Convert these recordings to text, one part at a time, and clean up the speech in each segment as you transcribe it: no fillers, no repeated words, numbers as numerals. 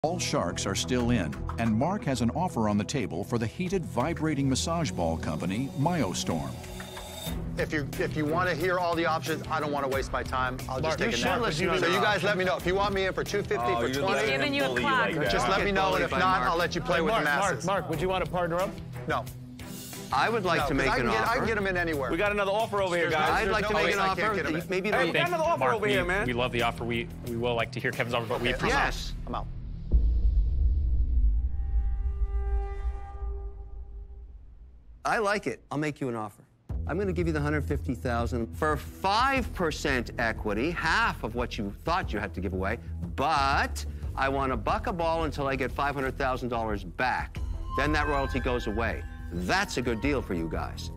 All sharks are still in, and Mark has an offer on the table for the heated vibrating massage ball company, Myostorm. If you want to hear all the options, I don't want to waste my time. I'll just take a nap. So you guys let me know. If you want me in for $250 for 20, giving you a clock. just let me know, and if not, I'll let you play with the masses. Mark, would you want to partner up? No. I would like to make an offer. I can get them in anywhere. We got another offer over here, guys. I'd like to make an offer. Maybe we got another offer Mark, over here, man. We love the offer. We will like to hear Kevin's offer, but we appreciate it. Yes. I'm out. I like it. I'll make you an offer. I'm going to give you the $150,000 for 5% equity, half of what you thought you had to give away, but I want to buck a ball until I get $500,000 back. Then that royalty goes away. That's a good deal for you guys.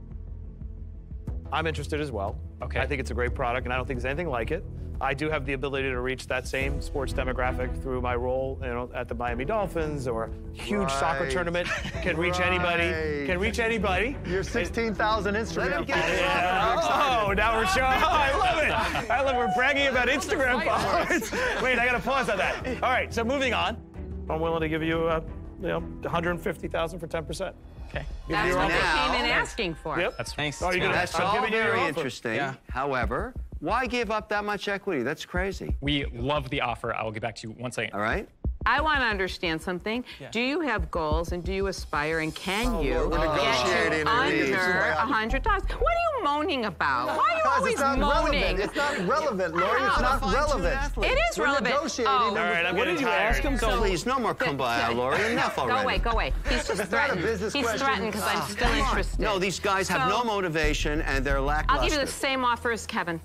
I'm interested as well. Okay. I think it's a great product, and I don't think there's anything like it. I do have the ability to reach that same sports demographic through my role, at the Miami Dolphins or huge soccer tournament. Can reach anybody. Can reach anybody. Your 16,000 Instagram followers. Yeah. Oh, now we're showing. Oh, I love it. I love we're bragging about Instagram followers. Wait, I got to pause on that. All right, so moving on. I'm willing to give you, $150,000 for 10%. Okay. That's what they came in asking for. Yep. That's thanks. That's all very interesting. Yeah. However, why give up that much equity? That's crazy. We love the offer. I will get back to you one second. All right? I want to understand something. Yeah. Do you have goals, and do you aspire, and can you we're get to under $100? What are you moaning about? Why are you always moaning? It's not relevant, Lori. It's not relevant. It is relevant. All right, I'm getting tired. Please, no more kumbaya, Lori. Enough already. Go away. He's just threatened. He's threatened because I'm still interested. No, these guys have no motivation, and they're lackluster. I'll give you the same offer as Kevin.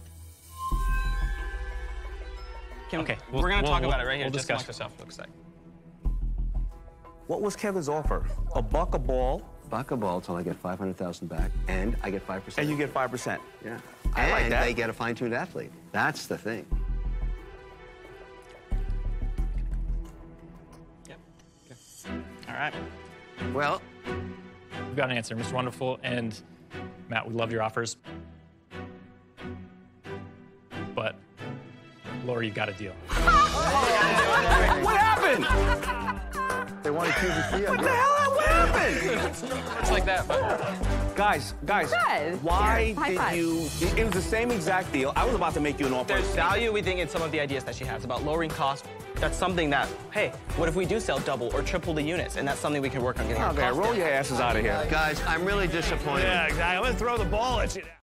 Okay, we're going to talk about it right here. We'll just discuss. amongst yourself, looks like. What was Kevin's offer? A buck a ball. Buck a ball till I get $500,000 back, and I get 5%. And you get 5%. Yeah. I like that. They get a fine-tuned athlete. That's the thing. Yep. Okay. All right. Well, We've got an answer, Mr. Wonderful, and Matt, we love your offers. But Lori, you've got a deal. What happened? They wanted QVC. What the hell? What happened? It's like that, but... Guys, Good. why Here, high did five. you... It was the same exact deal. I was about to make you an offer. There's value, we think, in some of the ideas that she has about lowering costs. That's something that, hey, what if we do sell double or triple the units? And that's something we can work on getting our Okay, costs roll down. your asses out of here. guys, I'm really disappointed. Yeah, exactly. I'm going to throw the ball at you now.